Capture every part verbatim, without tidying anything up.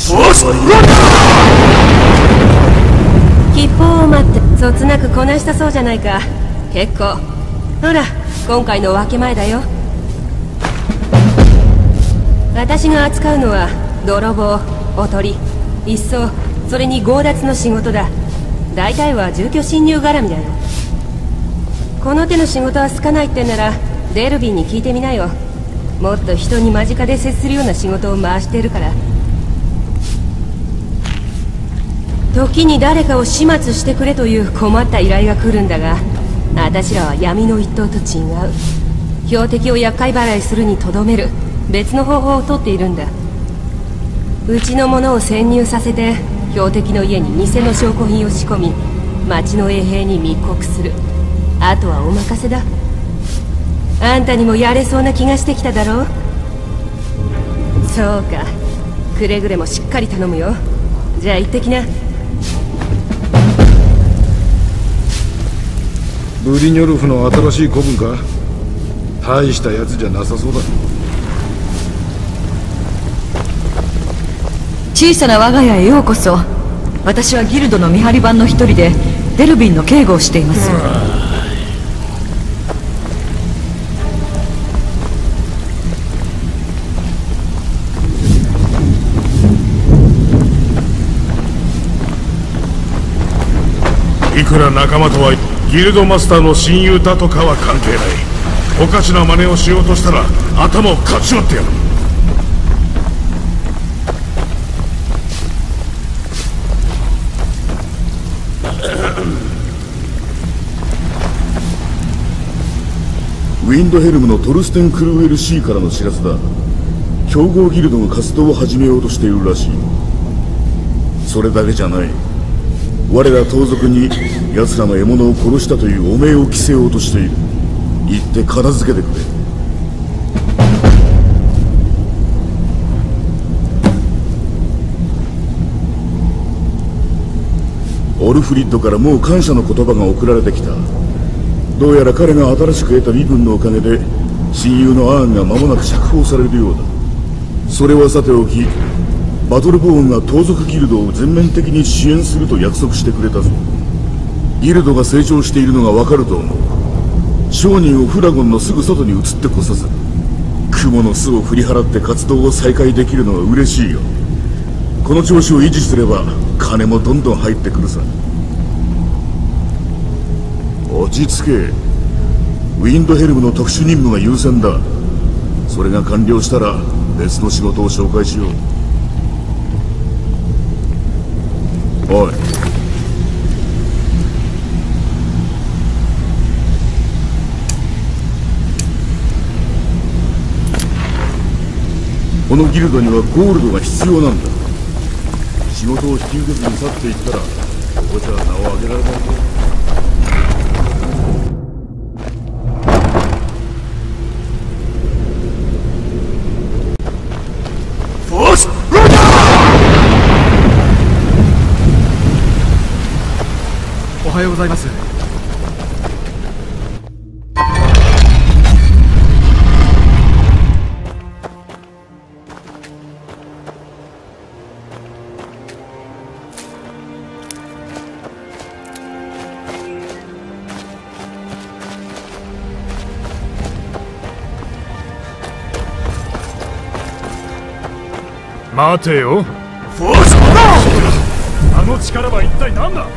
吉報を待ってそつなくこなしたそうじゃないか。結構。ほら今回の分け前だよ。私が扱うのは泥棒、おとり、一掃、それに強奪の仕事だ。大体は住居侵入絡みだよ。この手の仕事は好かないってんならデルビンに聞いてみなよ。もっと人に間近で接するような仕事を回してるから。時に誰かを始末してくれという困った依頼が来るんだが、私らは闇の一党と違う。標的を厄介払いするにとどめる別の方法をとっているんだ。うちの者を潜入させて標的の家に偽の証拠品を仕込み、町の衛兵に密告する。あとはお任せだ。あんたにもやれそうな気がしてきただろう。そうか、くれぐれもしっかり頼むよ。じゃあ行ってきな。 ブリニョルフの新しい子分か。大したやつじゃなさそうだ。 小さな我が家へようこそ。私はギルドの見張り番の一人でデルビンの警護をしています。 いくら仲間とはギルドマスターの親友だとかは関係ない。おかしな真似をしようとしたら頭をかち割ってやる。 ウィンドヘルムのトルステン・クルーエル・シーからの知らせだ。強豪ギルドが活動を始めようとしているらしい。それだけじゃない。我ら盗賊に奴らの獲物を殺したという汚名を着せようとしている。言って片付けてくれ。オルフリッドからもう感謝の言葉が送られてきた。どうやら彼が新しく得た身分のおかげで親友のアーンが間もなく釈放されるようだ。それはさておき、バトルボーンが盗賊ギルドを全面的に支援すると約束してくれたぞ。ギルドが成長しているのがわかると思う。商人をフラゴンのすぐ外に移ってこさず、雲の巣を振り払って活動を再開できるのは嬉しいよ。この調子を維持すれば金もどんどん入ってくるさ。落ち着け。ウィンドヘルムの特殊任務が優先だ。それが完了したら別の仕事を紹介しよう。おい、このギルドにはゴールドが必要なんだ。仕事を引き受けずに去っていったらここじゃ名を挙げられないぞ。 おはようございます。 待てよ。 フォースあの力は一体何だ。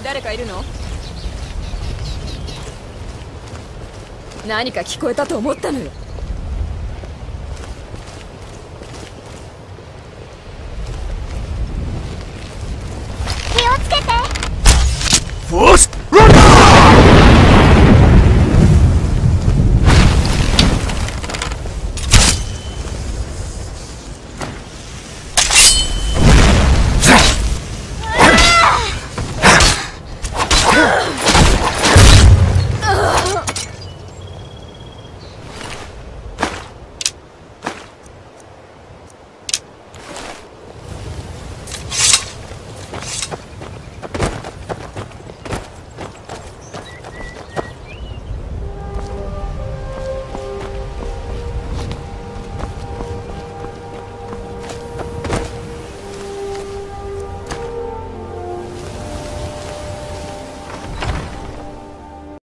誰かいるの？何か聞こえたと思ったのよ。 気をつけて。 フォッ